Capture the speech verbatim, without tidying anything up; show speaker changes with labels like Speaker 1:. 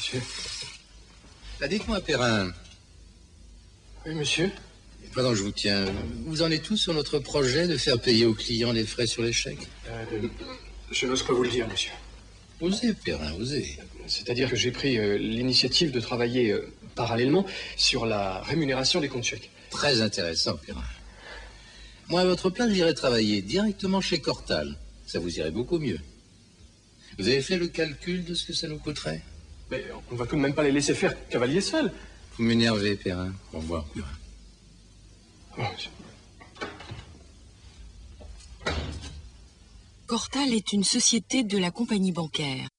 Speaker 1: monsieur.
Speaker 2: Là, dites-moi, Perrin.
Speaker 1: Oui, monsieur.
Speaker 2: Pendant que je vous tiens, vous en êtes tous sur notre projet de faire payer aux clients les frais sur les chèques?
Speaker 1: euh, Je n'ose pas vous le dire, monsieur.
Speaker 2: Osez, Perrin, osez.
Speaker 1: C'est-à-dire que j'ai pris euh, l'initiative de travailler euh, parallèlement sur la rémunération des comptes chèques.
Speaker 2: Très intéressant, Perrin. Moi, à votre place, j'irais travailler directement chez Cortal. Ça vous irait beaucoup mieux. Vous avez fait le calcul de ce que ça nous coûterait?
Speaker 1: Mais on va tout de même pas les laisser faire cavalier seul.
Speaker 2: Vous m'énervez, Perrin. Au revoir, Perrin.
Speaker 1: Oh, monsieur.
Speaker 3: Cortal est une société de la compagnie bancaire.